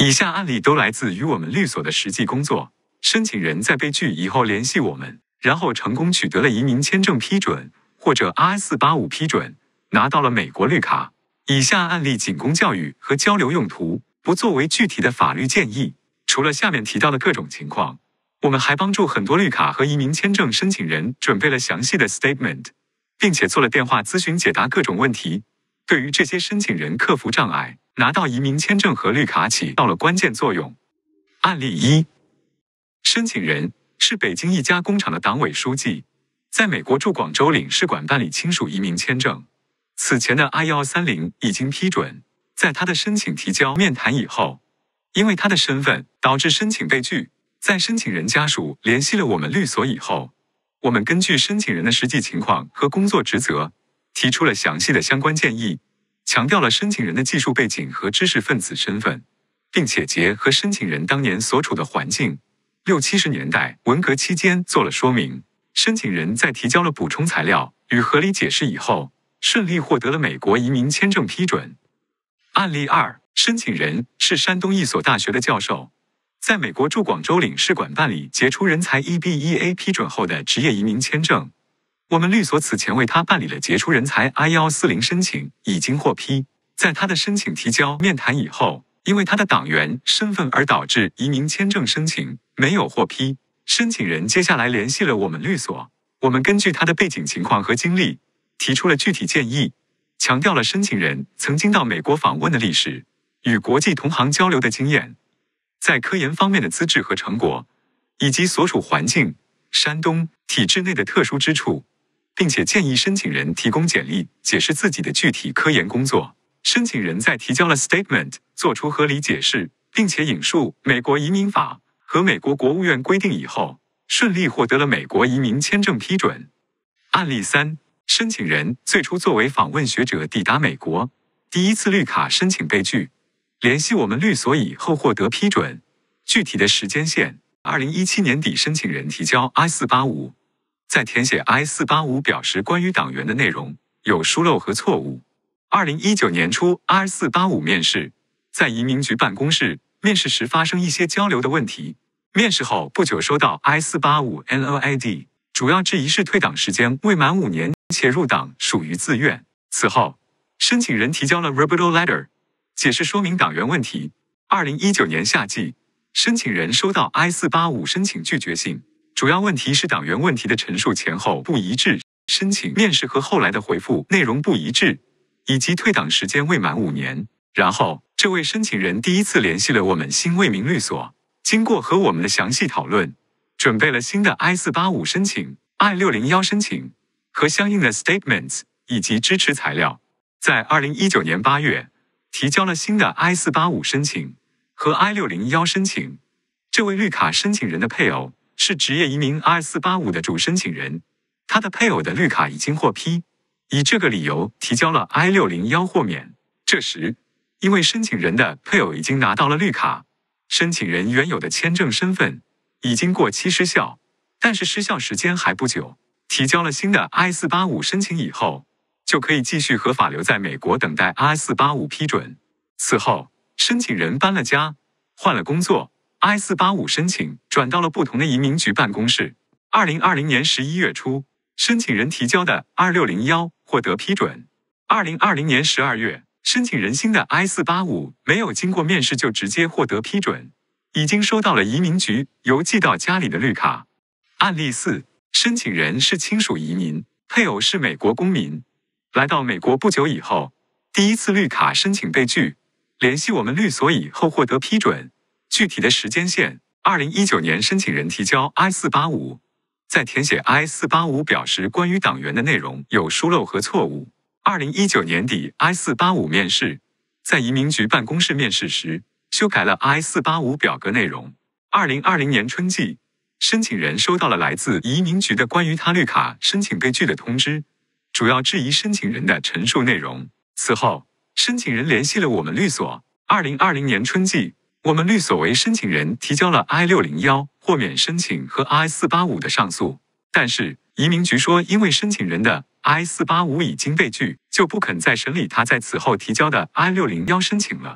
以下案例都来自于我们律所的实际工作。申请人在被拒以后联系我们，然后成功取得了移民签证批准或者 I-485批准，拿到了美国绿卡。以下案例仅供教育和交流用途，不作为具体的法律建议。除了下面提到的各种情况，我们还帮助很多绿卡和移民签证申请人准备了详细的 statement， 并且做了电话咨询解答各种问题。对于这些申请人克服障碍，拿到移民签证和绿卡起到了关键作用。案例1，申请人是北京一家工厂的党委书记，在美国驻广州领事馆办理亲属移民签证。此前的 I-130已经批准，在他的申请提交面谈以后，因为他的身份导致申请被拒。在申请人家属联系了我们律所以后，我们根据申请人的实际情况和工作职责，提出了详细的相关建议，强调了申请人的技术背景和知识分子身份，并且结合申请人当年所处的环境，60、70年代文革期间做了说明。申请人在提交了补充材料与合理解释以后，顺利获得了美国移民签证批准。案例2，申请人是山东一所大学的教授，在美国驻广州领事馆办理杰出人才 EB-1A 批准后的职业移民签证。我们律所此前为他办理了杰出人才 I-140申请，已经获批。在他的申请提交面谈以后，因为他的党员身份而导致移民签证申请没有获批。申请人接下来联系了我们律所，我们根据他的背景情况和经历，提出了具体建议，强调了申请人曾经到美国访问的历史，与国际同行交流的经验，在科研方面的资质和成果，以及所属环境山东体制内的特殊之处，并且建议申请人提供简历解释自己的具体科研工作。申请人在提交了 statement 做出合理解释，并且引述美国移民法和美国国务院规定以后，顺利获得了美国移民签证批准。案例3，申请人最初作为访问学者抵达美国，第一次绿卡申请被拒，联系我们律所以后获得批准。具体的时间线：2017年底申请人提交 I-485， 在填写 I-485表时关于党员的内容有疏漏和错误。2019年初 I-485面试，在移民局办公室面试时发生一些交流的问题，面试后不久收到 I-485 NOID， 主要质疑是退党时间未满5年且入党属于自愿。此后，申请人提交了 rebuttal letter， 解释说明党员问题。2019年夏季，申请人收到 I-485 申请拒绝信，主要问题是党员问题的陈述前后不一致，申请面试和后来的回复内容不一致，以及退党时间未满5年。然后，这位申请人第一次联系了我们新为民律所，经过和我们的详细讨论，准备了新的 I-485 申请、I-601申请和相应的 statements 以及支持材料。在2019年8月，提交了新的 I-485 申请和 I-601申请。这位绿卡申请人的配偶是职业移民 I-485 的主申请人，他的配偶的绿卡已经获批，以这个理由提交了 I-601豁免。这时，因为申请人的配偶已经拿到了绿卡，申请人原有的签证身份已经过期失效，但是失效时间还不久。提交了新的 I-485 申请以后，就可以继续合法留在美国等待 I-485 批准。此后，申请人搬了家，换了工作， I-485 申请转到了不同的移民局办公室。2020年11月初，申请人提交的 I-601获得批准。2020年12月，申请人新的 I-485没有经过面试就直接获得批准，已经收到了移民局邮寄到家里的绿卡。案例4，申请人是亲属移民，配偶是美国公民，来到美国不久以后，第一次绿卡申请被拒，联系我们律所以后获得批准。具体的时间线：2019年申请人提交 I-485， 在填写 I-485表时关于党员的内容有疏漏和错误。2019年底 I-485 面试，在移民局办公室面试时修改了 I-485表格内容。2020年春季，申请人收到了来自移民局的关于他绿卡申请被拒的通知，主要质疑申请人的陈述内容。此后，申请人联系了我们律所。2020年春季，我们律所为申请人提交了 I-601豁免申请和 I-485的上诉，但是移民局说因为申请人的 I-485已经被拒，就不肯再审理他在此后提交的 I-601申请了。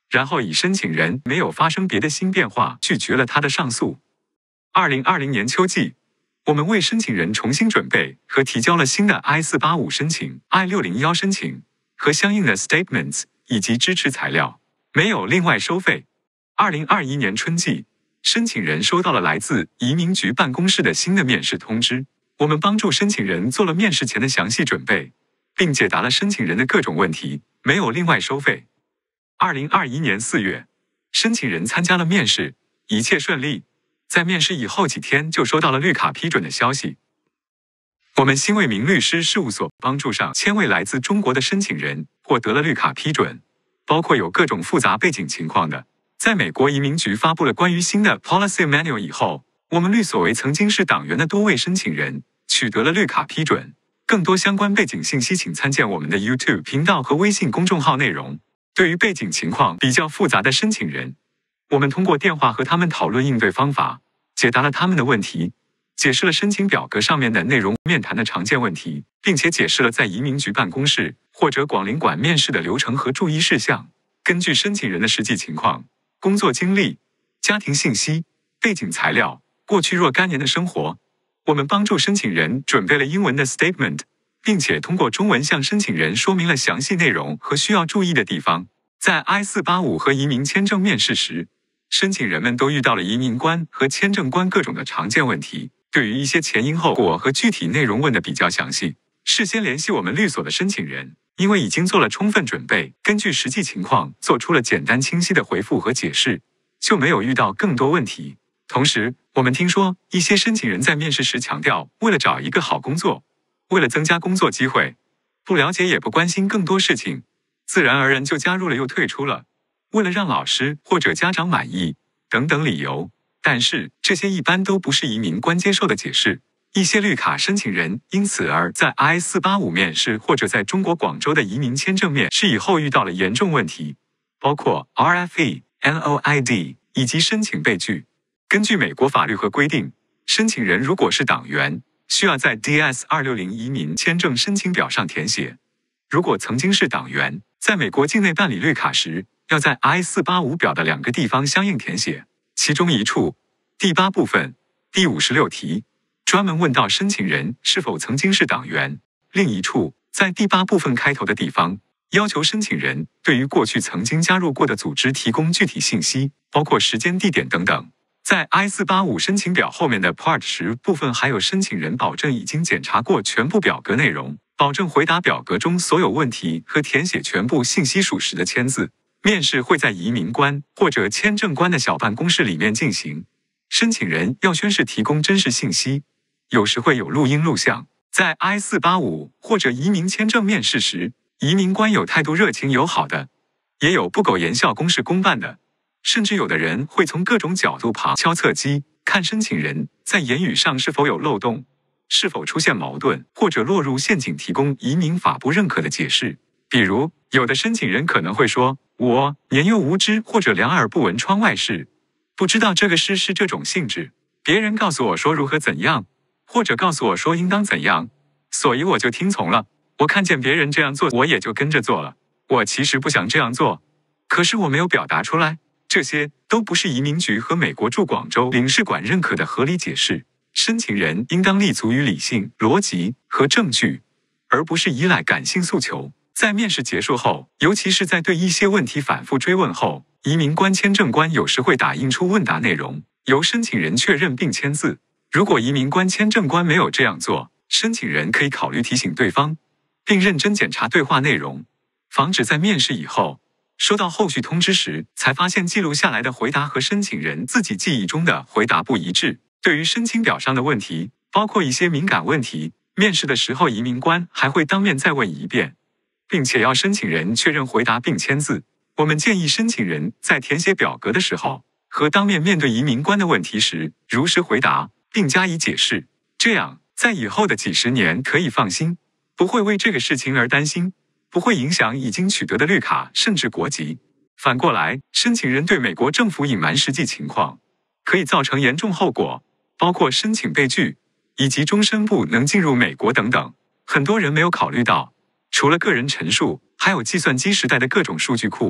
然后以申请人没有发生别的新变化拒绝了他的上诉。2020年秋季，我们为申请人重新准备和提交了新的 I-485 申请、I-601申请和相应的 statements 以及支持材料，没有另外收费。2021年春季，申请人收到了来自移民局办公室的新的面试通知，我们帮助申请人做了面试前的详细准备，并解答了申请人的各种问题，没有另外收费。2021年4月，申请人参加了面试，一切顺利，在面试以后几天就收到了绿卡批准的消息。我们新为民律师事务所帮助上千位来自中国的申请人获得了绿卡批准，包括有各种复杂背景情况的。在美国移民局发布了关于新的 Policy Manual 以后，我们律所为曾经是党员的多位申请人取得了绿卡批准。更多相关背景信息请参见我们的 YouTube 频道和微信公众号内容。对于背景情况比较复杂的申请人，我们通过电话和他们讨论应对方法，解答了他们的问题，解释了申请表格上面的内容、面谈的常见问题，并且解释了在移民局办公室或者广领馆面试的流程和注意事项。根据申请人的实际情况、工作经历、家庭信息、背景材料、过去若干年的生活，我们帮助申请人准备了英文的 statement， 并且通过中文向申请人说明了详细内容和需要注意的地方。在 I-485 和移民签证面试时，申请人们都遇到了移民官和签证官各种的常见问题，对于一些前因后果和具体内容问得比较详细。事先联系我们律所的申请人，因为已经做了充分准备，根据实际情况做出了简单清晰的回复和解释，就没有遇到更多问题。同时，我们听说一些申请人在面试时强调，为了找一个好工作，为了增加工作机会，不了解也不关心更多事情，自然而然就加入了又退出了，为了让老师或者家长满意等等理由。但是这些一般都不是移民官接受的解释。一些绿卡申请人因此而在 I-485 面试或者在中国广州的移民签证面试以后遇到了严重问题，包括 RFE、NOID 以及申请被拒。根据美国法律和规定，申请人如果是党员，需要在 DS-260 移民签证申请表上填写；如果曾经是党员，在美国境内办理绿卡时，要在 I-485 表的2个地方相应填写，其中一处第8部分第56题专门问到申请人是否曾经是党员，另一处在第8部分开头的地方要求申请人对于过去曾经加入过的组织提供具体信息，包括时间、地点等等。在 I-485 申请表后面的 Part 10部分还有申请人保证已经检查过全部表格内容，保证回答表格中所有问题和填写全部信息属实的签字。面试会在移民官或者签证官的小办公室里面进行，申请人要宣誓提供真实信息，有时会有录音录像。在 I-485 或者移民签证面试时，移民官有态度热情友好的，也有不苟言笑公事公办的，甚至有的人会从各种角度旁敲侧击，看申请人在言语上是否有漏洞，是否出现矛盾，或者落入陷阱，提供移民法不认可的解释。比如，有的申请人可能会说，我年幼无知或者两耳不闻窗外事，不知道这个事是这种性质，别人告诉我说如何怎样，或者告诉我说应当怎样，所以我就听从了。我看见别人这样做，我也就跟着做了。我其实不想这样做，可是我没有表达出来。这些都不是移民局和美国驻广州领事馆认可的合理解释。申请人应当立足于理性、逻辑和证据，而不是依赖感性诉求。在面试结束后，尤其是在对一些问题反复追问后，移民官、签证官有时会打印出问答内容，由申请人确认并签字。如果移民官、签证官没有这样做，申请人可以考虑提醒对方，并认真检查对话内容，防止在面试以后收到后续通知时，才发现记录下来的回答和申请人自己记忆中的回答不一致。对于申请表上的问题，包括一些敏感问题，面试的时候移民官还会当面再问一遍，并且要申请人确认回答并签字。我们建议申请人在填写表格的时候，和当面面对移民官的问题时，如实回答并加以解释，这样在以后的几十年可以放心，不会为这个事情而担心，不会影响已经取得的绿卡甚至国籍。反过来，申请人对美国政府隐瞒实际情况，可以造成严重后果，包括申请被拒，以及终身不能进入美国等等。很多人没有考虑到，除了个人陈述，还有计算机时代的各种数据库，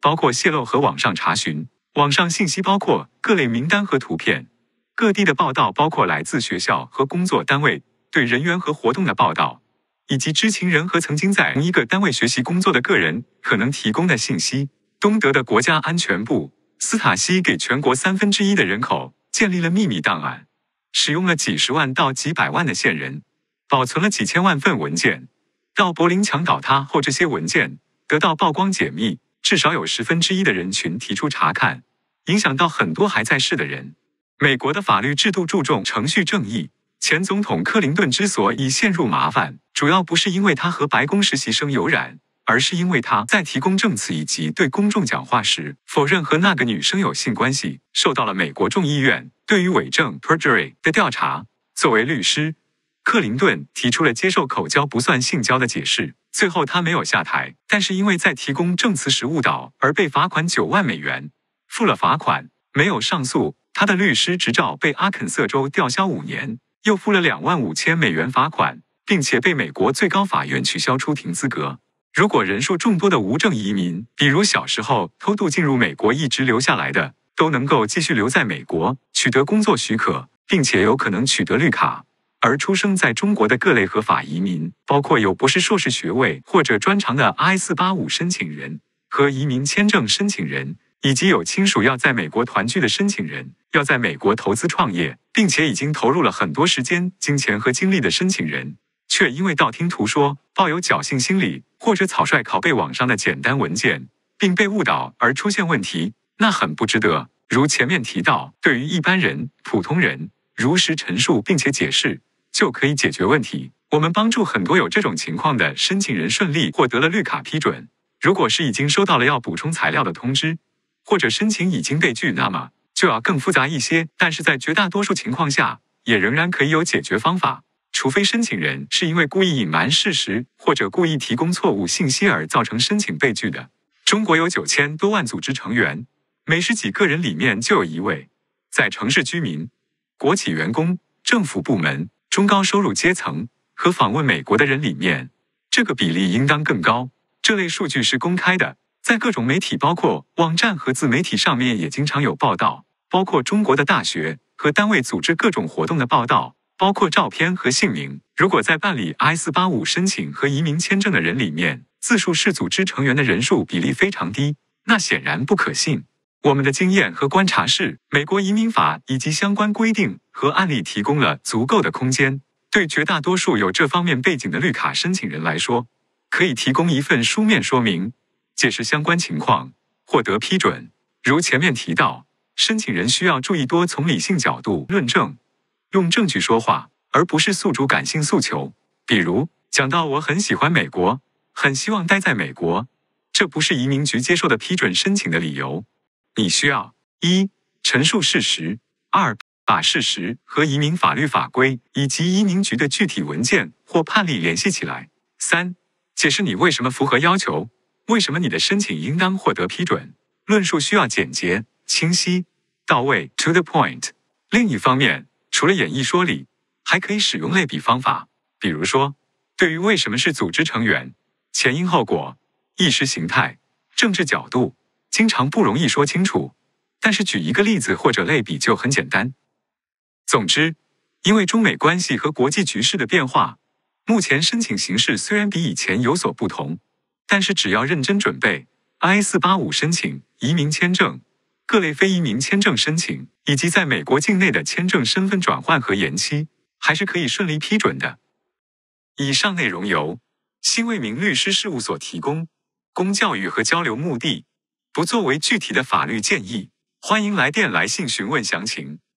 包括泄露和网上查询。网上信息包括各类名单和图片，各地的报道包括来自学校和工作单位对人员和活动的报道，以及知情人和曾经在同一个单位学习工作的个人可能提供的信息。东德的国家安全部斯塔西给全国1/3的人口建立了秘密档案，使用了几十万到几百万的线人，保存了几千万份文件。到柏林墙倒塌后，这些文件得到曝光解密，至少有1/10的人群提出查看，影响到很多还在世的人。美国的法律制度注重程序正义。前总统克林顿之所以陷入麻烦，主要不是因为他和白宫实习生有染，而是因为他在提供证词以及对公众讲话时否认和那个女生有性关系，受到了美国众议院对于伪证 perjury 的调查。作为律师，克林顿提出了接受口交不算性交的解释，最后他没有下台，但是因为在提供证词时误导而被罚款9万美元。付了罚款，没有上诉，他的律师执照被阿肯色州吊销5年，又付了25000美元罚款，并且被美国最高法院取消出庭资格。如果人数众多的无证移民，比如小时候偷渡进入美国一直留下来的，都能够继续留在美国，取得工作许可，并且有可能取得绿卡。而出生在中国的各类合法移民，包括有博士硕士学位或者专长的 I-485申请人和移民签证申请人，以及有亲属要在美国团聚的申请人，要在美国投资创业，并且已经投入了很多时间、金钱和精力的申请人，却因为道听途说、抱有侥幸心理或者草率拷贝网上的简单文件，并被误导而出现问题，那很不值得。如前面提到，对于一般人、普通人，如实陈述并且解释，就可以解决问题。我们帮助很多有这种情况的申请人顺利获得了绿卡批准。如果是已经收到了要补充材料的通知，或者申请已经被拒，那么就要更复杂一些，但是在绝大多数情况下，也仍然可以有解决方法。除非申请人是因为故意隐瞒事实或者故意提供错误信息而造成申请被拒的。中国有9000多万组织成员，每10几个人里面就有1位。在城市居民、国企员工、政府部门、中高收入阶层和访问美国的人里面，这个比例应当更高。这类数据是公开的，在各种媒体包括网站和自媒体上面也经常有报道，包括中国的大学和单位组织各种活动的报道，包括照片和姓名。如果在办理 I-485申请和移民签证的人里面，自述是组织成员的人数比例非常低，那显然不可信。我们的经验和观察是，美国移民法以及相关规定和案例提供了足够的空间，对绝大多数有这方面背景的绿卡申请人来说，可以提供一份书面说明，解释相关情况，获得批准。如前面提到，申请人需要注意多从理性角度论证，用证据说话，而不是诉诸感性诉求。比如，讲到我很喜欢美国，很希望待在美国，这不是移民局接受的批准申请的理由。你需要1. 陈述事实， 2. 把事实和移民法律法规以及移民局的具体文件或判例联系起来。3. 解释你为什么符合要求，为什么你的申请应当获得批准。论述需要简洁、清晰、到位 to the point。 另一方面，除了演绎说理，还可以使用类比方法，比如说，对于为什么是组织成员、前因后果、意识形态、政治角度，经常不容易说清楚，但是举一个例子或者类比就很简单。总之，因为中美关系和国际局势的变化，目前申请形式虽然比以前有所不同，但是只要认真准备 I-485申请、移民签证、各类非移民签证申请，以及在美国境内的签证身份转换和延期，还是可以顺利批准的。以上内容由新为民律师事务所提供，供教育和交流目的，不作为具体的法律建议。欢迎来电来信询问详情。